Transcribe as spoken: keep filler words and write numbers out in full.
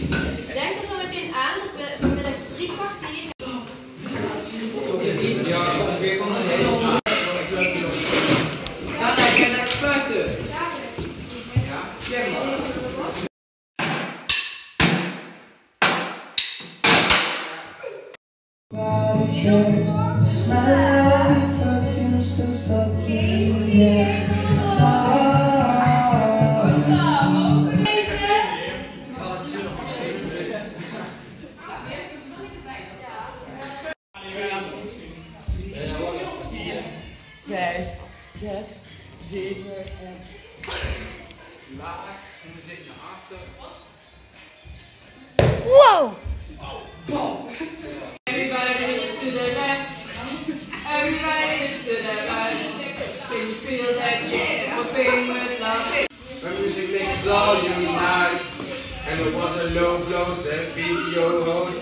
Denk er zo meteen aan dat we vanmiddag drie kwartier. Ja, ongeveer van de hele straat. Ja, kijk, jij naar spuiten. Ja, zeg maar. Vijf, zes, zeven en Laag en we zitten naar achter. wow! Everybody to the left. Everybody to the right. Can you feel that jam? Thing with love. When music makes volume high. And it was a low blows and video hoes.